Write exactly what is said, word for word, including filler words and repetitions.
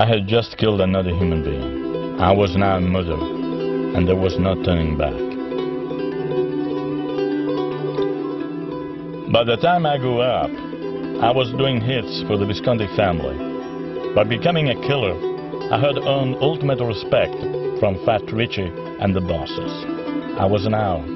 I had just killed another human being. I was now a murderer, and there was no turning back. By the time I grew up, I was doing hits for the Visconti family. By becoming a killer, I had earned ultimate respect from Fat Richie and the bosses. I was an out.